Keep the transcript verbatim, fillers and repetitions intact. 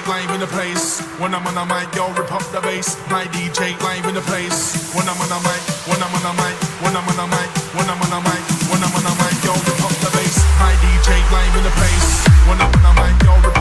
live in the place. When I'm on a mic, yo, rip up the bass. My D J live in the place. When I'm on a mic, when I'm on a mic, when I'm on a mic, when I'm on a mic, when I'm on a mic, yo, rip up the bass. My D J live in the place. When I'm on a mic, yo, rip